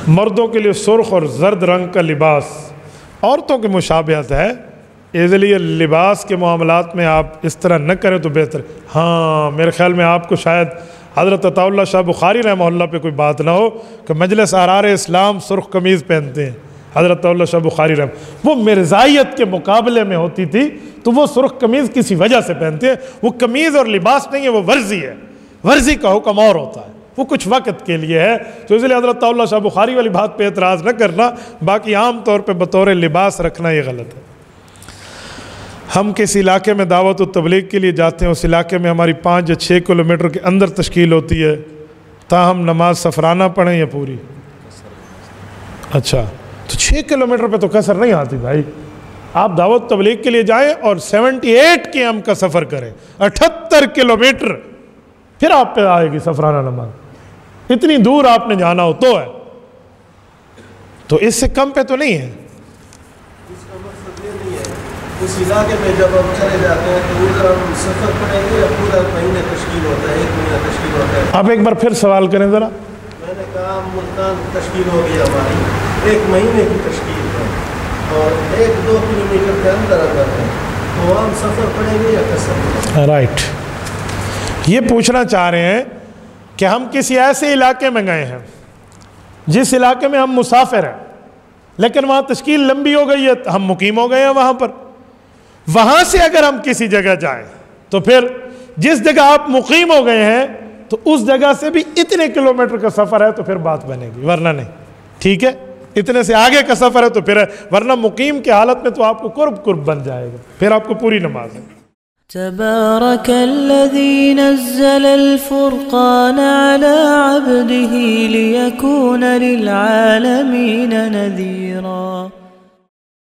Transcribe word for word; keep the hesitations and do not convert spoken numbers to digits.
مردوں کے لیے سرخ اور زرد رنگ کا لباس عورتوں کی مشابہت ہے، اس لیے لباس کے معاملات میں آپ اس طرح نہ کریں تو بہتر۔ ہاں میرے خیال میں آپ کو شاید حضرت عطا اللہ شاہ بخاری رحمہ اللہ پہ کوئی بات نہ ہو کہ مجلس آرار اسلام سرخ قمیض پہنتے ہیں۔ حضرت عطا اللہ شاہ بخاری رحمہ وہ مرزائیت کے مقابلے میں ہوتی تھی تو وہ سرخ قمیض کسی وجہ سے پہنتے ہیں، وہ قمیض اور لباس نہیں ہے، وہ ورزی ہے، ورزی کا حکم اور ہوتا ہے، وہ کچھ وقت کے لیے ہے۔ تو اس لیے حضرت اللہ شاہ بخاری والی بات پہ اعتراض نہ کرنا، باقی عام طور پہ بطور لباس رکھنا یہ غلط ہے۔ ہم کس علاقے میں دعوت و تبلیغ کے لیے جاتے ہیں، اس علاقے میں ہماری پانچ یا چھ کلومیٹر کے اندر تشکیل ہوتی ہے، تاہم نماز سفرانہ پڑھیں یا پوری؟ اچھا تو چھ کلومیٹر پہ تو قصر نہیں آتی بھائی، آپ دعوت تبلیغ کے لیے جائیں اور سیونٹی ایٹ کے ایم کا سفر کریں، اٹھتر کلومیٹر، پھر آپ پہ آئے گی سفرانہ نماز۔ اتنی دور آپ نے جانا ہو تو ہے، تو اس سے کم پہ تو نہیں ہے۔ اس کا مقصد یہ نہیں ہے اس علاقے میں جب ہم چلے جاتے ہیں تو ادھر ہم سفر پڑیں گے یا پورا مہینے تشکیل ہوتا ہے، ایک مہینہ تشکیل ہوتا ہے؟ آپ ایک بار پھر سوال کریں ذرا۔ میں نے کہا ملتان تشکیل ہو گئی ہماری، ایک مہینے کی تشکیل ہے اور ایک دو کلومیٹر کے اندر اندر ہے، تو ہم سفر پڑیں گے یا قصر؟ رائٹ، یہ پوچھنا چاہ رہے ہیں کہ ہم کسی ایسے علاقے میں گئے ہیں جس علاقے میں ہم مسافر ہیں لیکن وہاں تشکیل لمبی ہو گئی ہے، ہم مقیم ہو گئے ہیں وہاں پر، وہاں سے اگر ہم کسی جگہ جائیں تو پھر جس جگہ آپ مقیم ہو گئے ہیں تو اس جگہ سے بھی اتنے کلومیٹر کا سفر ہے تو پھر بات بنے گی، ورنہ نہیں۔ ٹھیک ہے، اتنے سے آگے کا سفر ہے تو پھر ہے، ورنہ مقیم کی حالت میں تو آپ کو قرب قرب بن جائے گا، پھر آپ کو پوری نماز ہے۔ تبارك الذي نزل الفرقان على عبده ليكون للعالمين نذيرا